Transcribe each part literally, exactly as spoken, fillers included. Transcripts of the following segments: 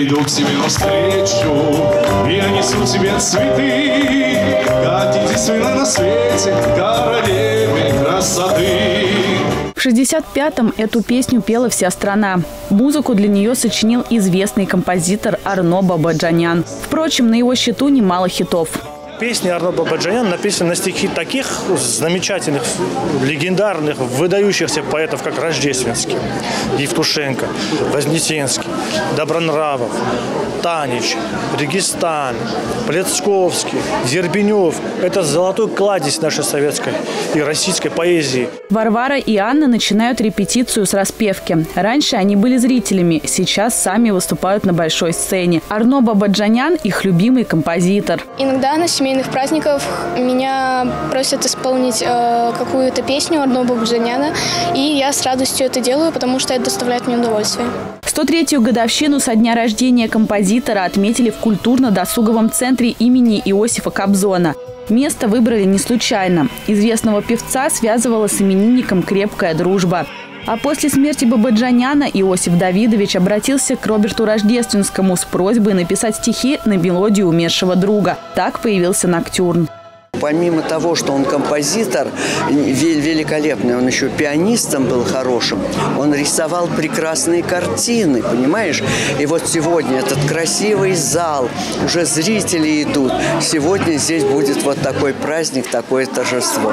идут тебе навстречу, я несу тебе цветы, как единственной на свете королеве красоты. В шестьдесят пятом эту песню пела вся страна. Музыку для нее сочинил известный композитор Арно Бабаджанян. Впрочем, на его счету немало хитов. Песни Арно Бабаджанян написаны на стихи таких замечательных, легендарных, выдающихся поэтов, как Рождественский, Евтушенко, Вознесенский, Добронравов, Танич, Регистан, Плецковский, Зербенев. Это золотой кладезь нашей советской и российской поэзии. Варвара и Анна начинают репетицию с распевки. Раньше они были зрителями, сейчас сами выступают на большой сцене. Арно Бабаджанян – их любимый композитор. Иногда на семейных праздниках меня просят исполнить э, какую-то песню Арно Бабаджаняна, и я с радостью это делаю, потому что это доставляет мне удовольствие. сто третью годовщину со дня рождения композитора отметили в культурно-досуговом центре имени Иосифа Кобзона. Место выбрали не случайно. Известного певца связывала с именинником крепкая дружба. А после смерти Бабаджаняна Иосиф Давидович обратился к Роберту Рождественскому с просьбой написать стихи на мелодию умершего друга. Так появился «Ноктюрн». Помимо того, что он композитор великолепный, он еще пианистом был хорошим, он рисовал прекрасные картины, понимаешь? И вот сегодня этот красивый зал, уже зрители идут. Сегодня здесь будет вот такой праздник, такое торжество.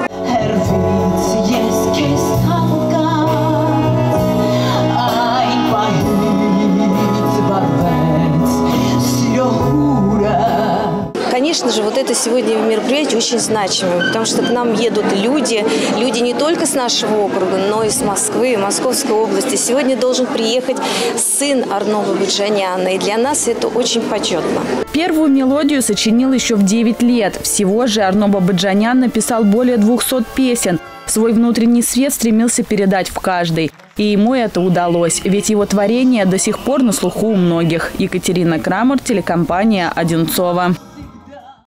Конечно же, вот это сегодня мероприятие очень значимое, потому что к нам едут люди, люди не только с нашего округа, но и с Москвы, Московской области. Сегодня должен приехать сын Арно Бабаджаняна, и для нас это очень почетно. Первую мелодию сочинил еще в девять лет. Всего же Арно Бабаджанян написал более двухсот песен. Свой внутренний свет стремился передать в каждой. И ему это удалось, ведь его творение до сих пор на слуху у многих. Екатерина Крамер, телекомпания «Одинцово».